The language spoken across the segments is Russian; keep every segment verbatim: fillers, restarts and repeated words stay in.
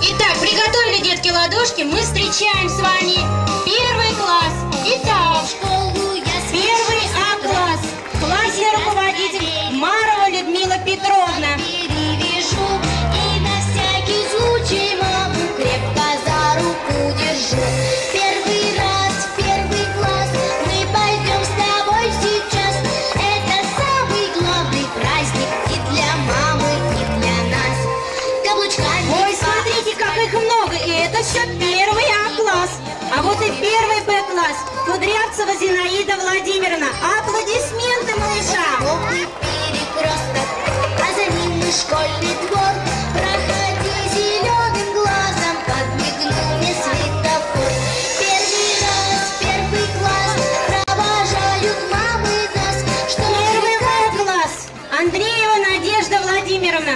Итак, приготовили, детки, ладошки. Мы встречаем с вами первый класс. Итак, первый А класс. Классный руководитель Марова Людмила Петровна. Перевяжу и на всякий случай маму крепко за руку держу. Первый раз, первый класс, мы пойдем с тобой сейчас. Это самый главный праздник и для мамы, и для нас. Каблучками. Ой, смотрите, как их много. И это все первый А класс. А вот и первый Б класс. Кудрявцева Зинаида Владимировна. Аплодисменты малышам. Новый перекресток, а за ним и школьный двор. Проходи зеленым глазом, подмигнул мне светофор. Первый раз, первый класс, провожают мамы нас. Что Первый В класс. Андреева Надежда Владимировна.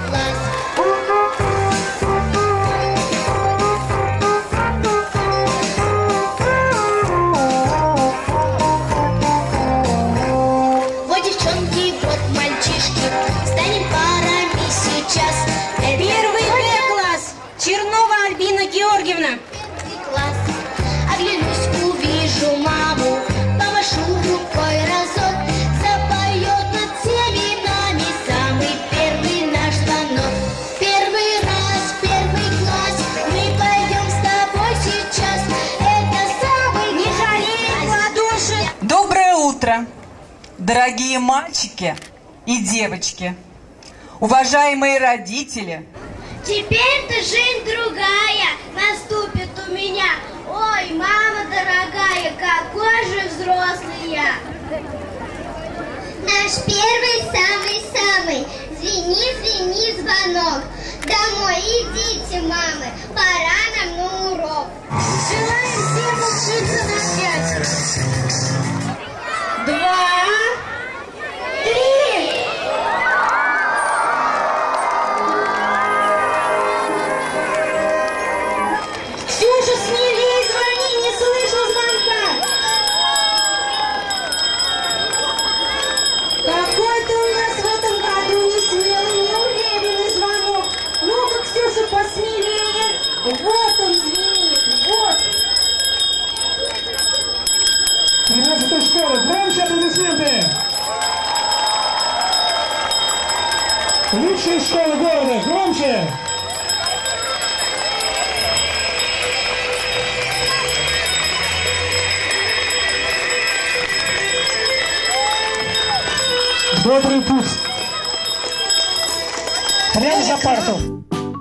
Вот девчонки, вот мальчишки, станем парами сейчас. Первый Б класс. Чернова Альбина Георгиевна. Класс. Оглянусь, увижу маму, помашу рукой разок. Запоет над всеми нами самый первый наш звонок. Первый раз, первый класс, мы пойдем с тобой сейчас. Это самый Не жалеем ладоши. Доброе утро, дорогие мальчики и девочки, уважаемые родители. Теперь-то жизнь другая наступит у меня. Ой, мама дорогая, какой же взрослый я. Наш первый, самый-самый, звени, звени звонок. Домой идите, мамы, пора нам на урок. Желаем всем учиться на пять. Два. Три. Ксюша, смелее звони, не слышу звонка. Какой-то у нас в этом году не смелый, неуверенный звонок. Ну-ка, Ксюша, посмелее. Вот он звенит, вот. тринадцатая школа, громче аплодисменты! Лучшая школа города, громче! Добрый путь! Прямо за парту!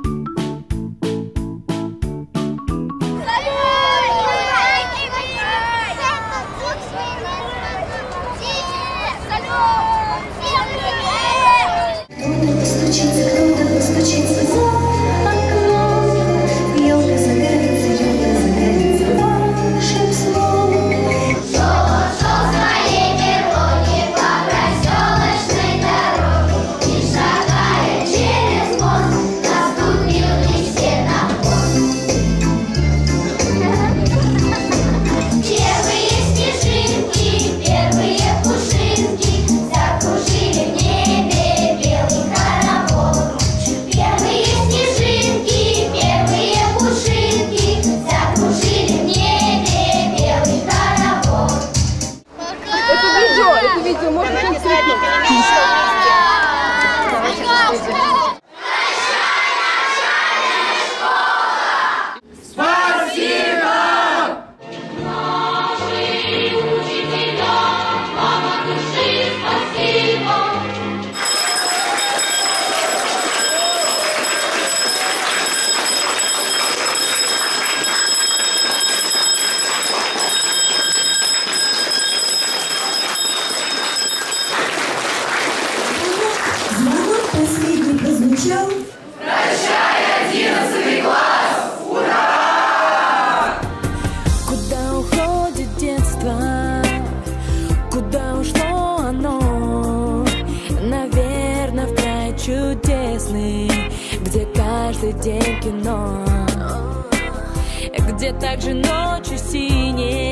Постучится, кто-то постучится в окно. Елка загорится, елка загорится волшебством. Шел, шел с моей Верони по проселочной дороге, и шагая через мост, наступил весенний. Первые снежинки, первые пушинки закружили в небе белый хоровод. Первые снежинки, первые пушинки закружили в небе белый хоровод. Это видео, это видео, можно не Звонок последний прозвучал. Прощай, одиннадцатый класс! Ура! Куда уходит детство? Куда ушло оно? Наверное, в край чудесный, где каждый день кино, где также ночью синие